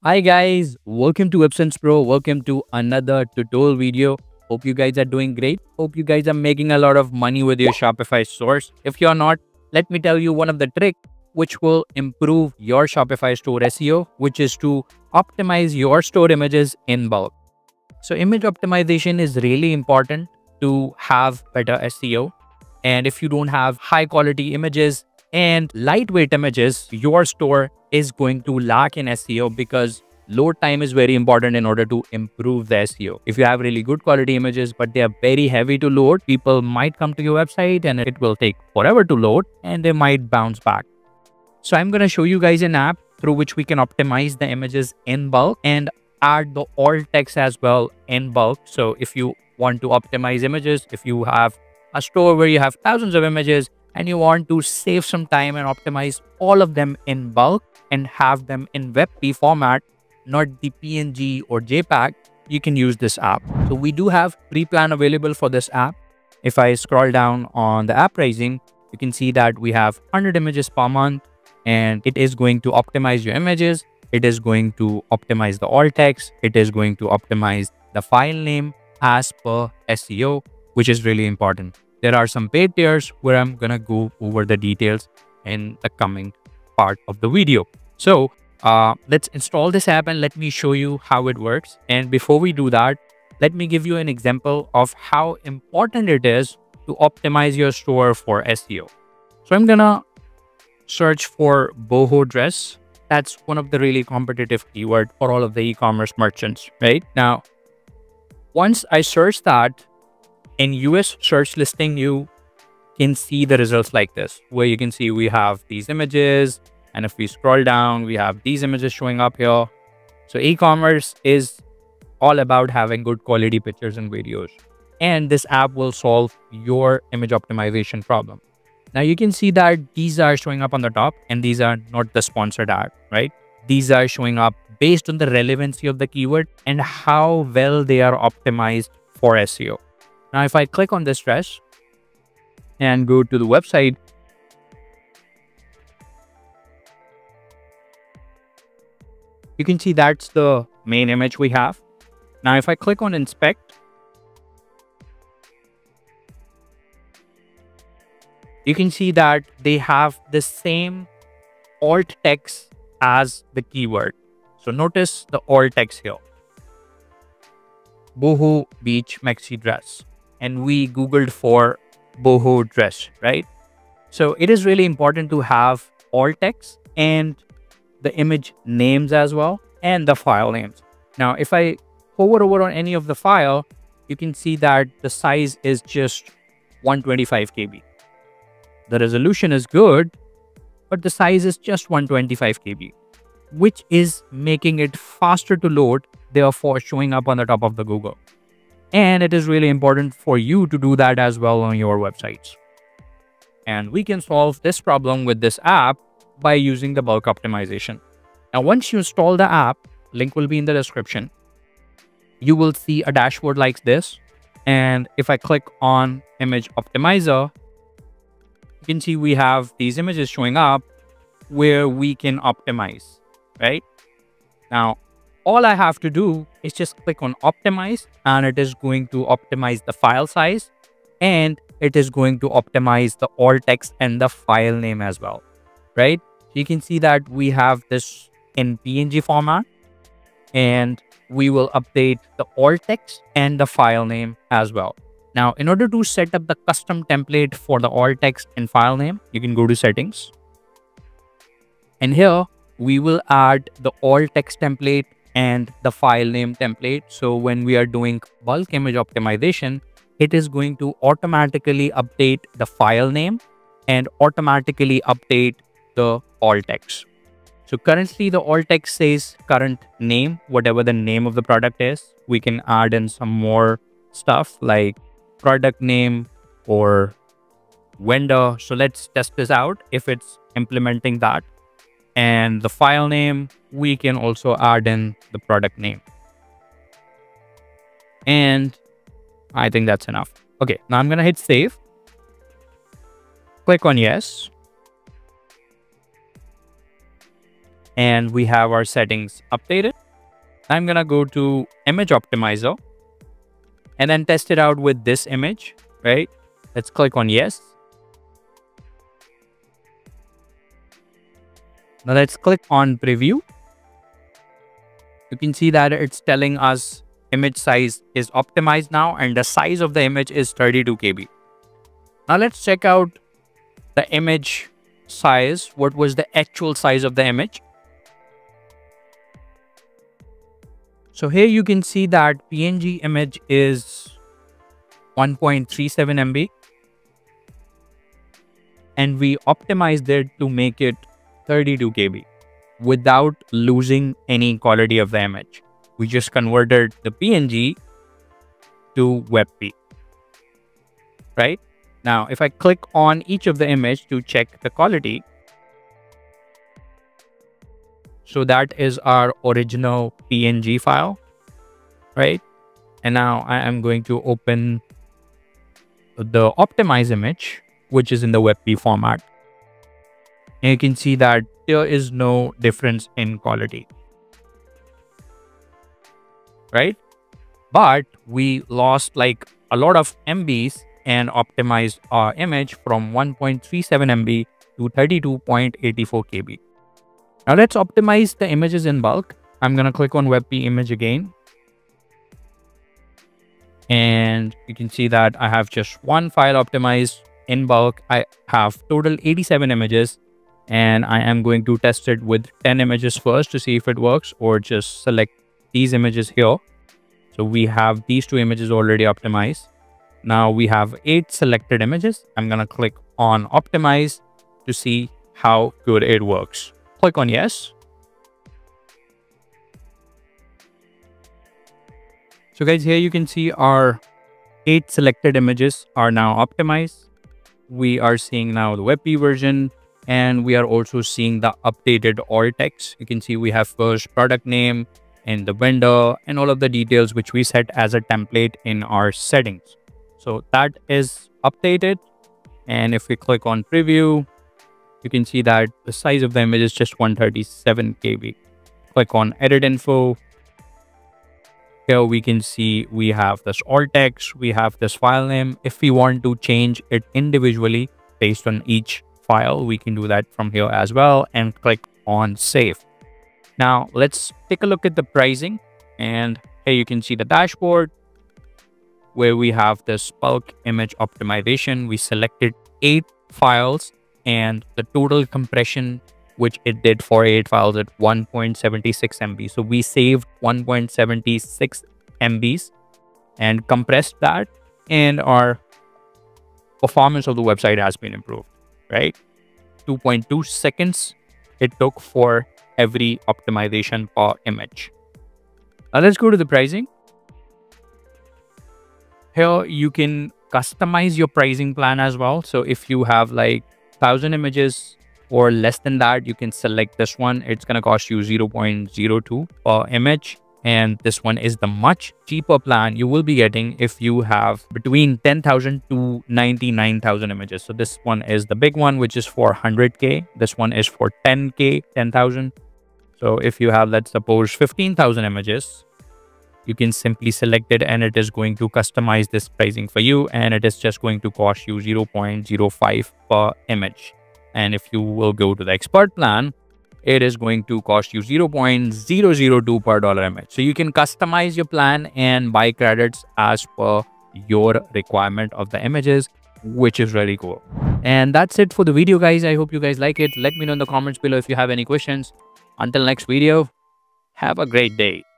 Hi guys, welcome to Websense Pro. Welcome to another tutorial video. Hope you guys are doing great. Hope you guys are making a lot of money with your Shopify stores. If you're not, let me tell you one of the tricks which will improve your Shopify store SEO, which is to optimize your store images in bulk. So image optimization is really important to have better SEO. And if you don't have high quality images and lightweight images, your store is going to lack in SEO because load time is very important in order to improve the SEO. If you have really good quality images, but they are very heavy to load, people might come to your website and it will take forever to load and they might bounce back. So I'm going to show you guys an app through which we can optimize the images in bulk and add the alt text as well in bulk. So if you want to optimize images, if you have a store where you have thousands of images and you want to save some time and optimize all of them in bulk and have them in WebP format, not the PNG or JPEG, you can use this app. So we do have pre-plan available for this app. If I scroll down on the app pricing, you can see that we have 100 images per month and it is going to optimize your images. It is going to optimize the alt text. It is going to optimize the file name as per SEO, which is really important. There are some paid tiers where I'm going to go over the details in the coming part of the video. So let's install this app and let me show you how it works. And before we do that, let me give you an example of how important it is to optimize your store for SEO. So I'm going to search for boho dress. That's one of the really competitive keyword for all of the e-commerce merchants, right? Now, once I search that in US search listing, you can see the results like this, where you can see we have these images. And if we scroll down, we have these images showing up here. So e-commerce is all about having good quality pictures and videos. And this app will solve your image optimization problem. Now you can see that these are showing up on the top and these are not the sponsored ad, right? These are showing up based on the relevancy of the keyword and how well they are optimized for SEO. Now, if I click on this dress and go to the website, you can see that's the main image we have. Now, if I click on inspect, you can see that they have the same alt text as the keyword. So notice the alt text here. Boho beach maxi dress. And we Googled for boho dress, right? So it is really important to have alt text and the image names as well and the file names. Now, if I hover over on any of the file, you can see that the size is just 125 KB. The resolution is good, but the size is just 125 KB, which is making it faster to load, therefore showing up on the top of the Google. And it is really important for you to do that as well on your websites. And we can solve this problem with this app by using the bulk optimization. Now, once you install the app, link will be in the description, you will see a dashboard like this. And if I click on image optimizer, you can see we have these images showing up where we can optimize, right? Now, all I have to do is just click on optimize and it is going to optimize the file size and it is going to optimize the alt text and the file name as well, right? You can see that we have this in PNG format and we will update the alt text and the file name as well. Now, in order to set up the custom template for the alt text and file name, you can go to settings. And here we will add the alt text template and the file name template. So when we are doing bulk image optimization, it is going to automatically update the file name and automatically update the alt text. So currently the alt text says current name, whatever the name of the product is. We can add in some more stuff like product name or vendor. So let's test this out if it's implementing that. And the file name, we can also add in the product name. And I think that's enough. Okay, now I'm going to hit save. Click on yes. and we have our settings updated. I'm gonna go to image optimizer and then test it out with this image, right? Let's click on yes. Now let's click on preview. You can see that it's telling us image size is optimized now and the size of the image is 32 KB. Now let's check out the image size. What was the actual size of the image? So here you can see that PNG image is 1.37 MB and we optimized it to make it 32 KB without losing any quality of the image. We just converted the PNG to WebP, right? Now, if I click on each of the image to check the quality, so that is our original PNG file, right? And now I am going to open the optimized image, which is in the WebP format. And you can see that there is no difference in quality, right? But we lost like a lot of MBs and optimized our image from 1.37 MB to 32.84 KB. Now let's optimize the images in bulk. I'm going to click on WebP image again. And you can see that I have just one file optimized in bulk. I have total 87 images and I am going to test it with 10 images first to see if it works, or just select these images here. So we have these two images already optimized. Now we have 8 selected images. I'm going to click on optimize to see how good it works. Click on yes. So guys, here you can see our 8 selected images are now optimized. We are seeing now the WebP version, and we are also seeing the updated alt text. You can see we have first product name and the vendor and all of the details which we set as a template in our settings. So that is updated. And if we click on preview, you can see that the size of the image is just 137 KB. Click on edit info. Here we can see we have this alt text, we have this file name. If we want to change it individually based on each file, we can do that from here as well and click on save. Now let's take a look at the pricing, and here you can see the dashboard where we have this bulk image optimization. We selected 8 files and the total compression which it did for 8 files at 1.76 MB. So we saved 1.76 MBs and compressed that, and our performance of the website has been improved, right? 2.2 seconds it took for every optimization per image. Now let's go to the pricing. Here you can customize your pricing plan as well. So if you have like 1,000 images or less than that, you can select this one. It's going to cost you 0.02 per image. And this one is the much cheaper plan you will be getting if you have between 10,000 to 99,000 images. So this one is the big one, which is for 100K. This one is for 10K, 10,000. So if you have, let's suppose 15,000 images, you can simply select it and it is going to customize this pricing for you. And it is just going to cost you 0.05 per image. And if you will go to the expert plan, it is going to cost you 0.002 per dollar image. So you can customize your plan and buy credits as per your requirement of the images, which is really cool. And that's it for the video, guys. I hope you guys like it. Let me know in the comments below if you have any questions. Until next video, have a great day.